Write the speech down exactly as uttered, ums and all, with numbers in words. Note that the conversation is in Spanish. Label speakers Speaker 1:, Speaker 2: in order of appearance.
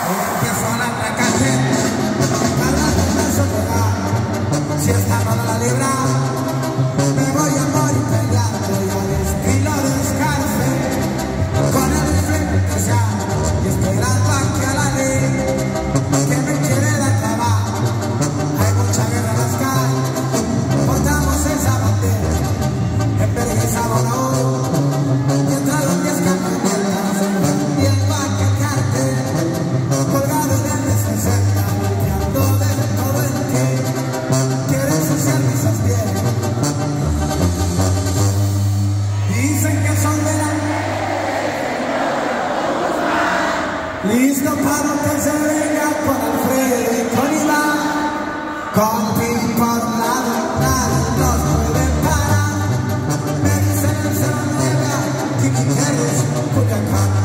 Speaker 1: Empezó a atracarte, cargando de soledad. Si esta no la libra, me voy a morir peleando y al estilo de Scarface, con el frente ya y esperando a que a la ley que me quiere la clavar. Hay mucha guerra en las calles, portamos esa bandera, en pereza bonao, mientras los pies camionetas y el baque cartel, colgado en el sesenta, volteando de todo en ti, quieren suciar esas pies. Dicen que son de la... Listo para que se venga con Alfredo y con Iván, con Pim por lado, nadie nos puede parar. Me dicen el cero nueve, Kiki Jerez, Culiacán.